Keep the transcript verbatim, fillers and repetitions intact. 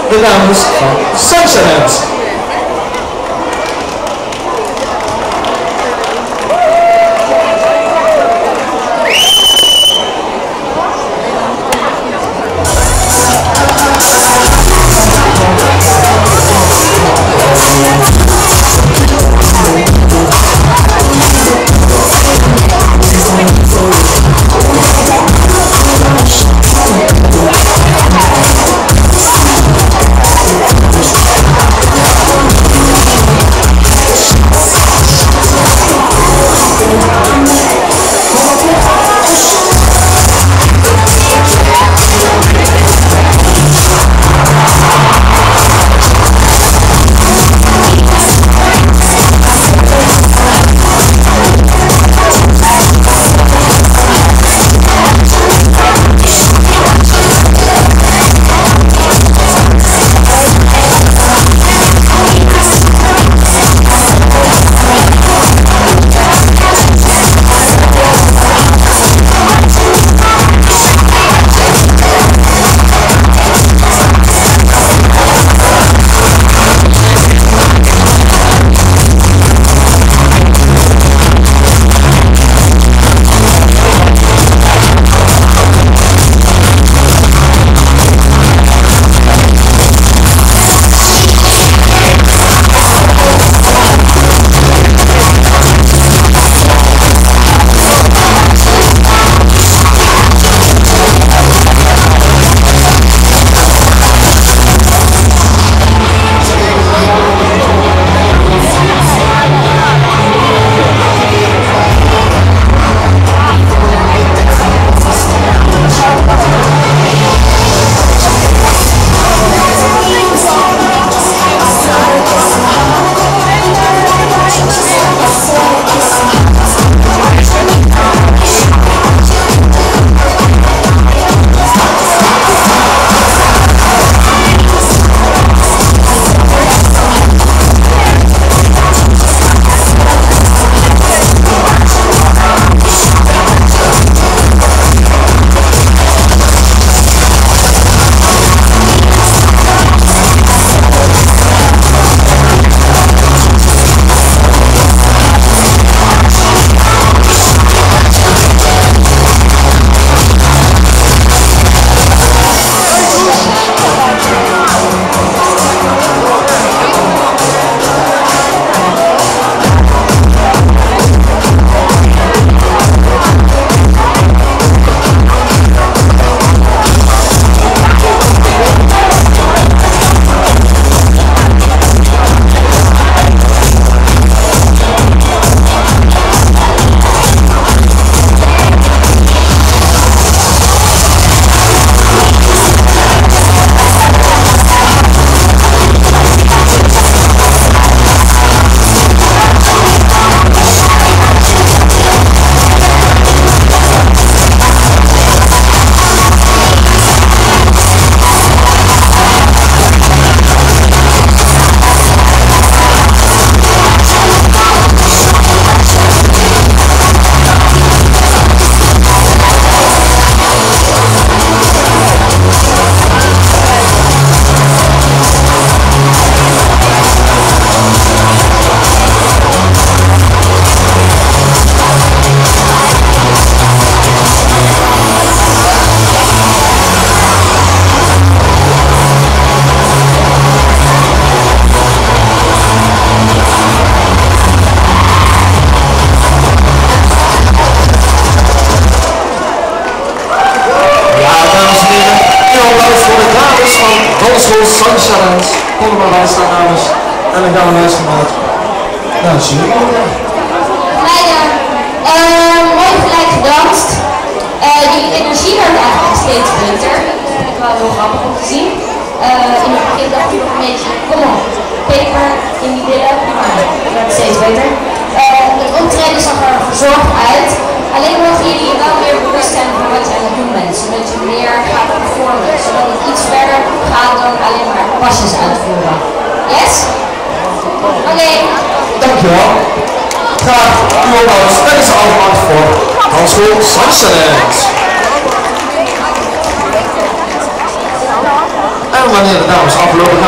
de dames van Sanshja Dance. Sanshja Dance, allemaal bijstaan dames. En dan gaan we luisteren naar het dansje. Meiden, uh, mooi gelijk gedanst. Uh, jullie energie werd eigenlijk steeds beter. Dat vind ik wel heel grappig om te zien. Uh, in het begin dacht ik nog een beetje, kom op, peper in die billen, maar het werd steeds beter. Uh, het optreden zag er verzorgd uit. Alleen mogen jullie je wel weer bewust zijn van wat je aan het doen bent, zodat je meer gaat performen, zodat het iets verder gaat dan alleen maar pasjes uitvoeren. Yes? Oké. Okay. Dankjewel. Graag uw applaus en is allemaal voor dansschool Sanshja Dance. En wanneer de dames aflopen.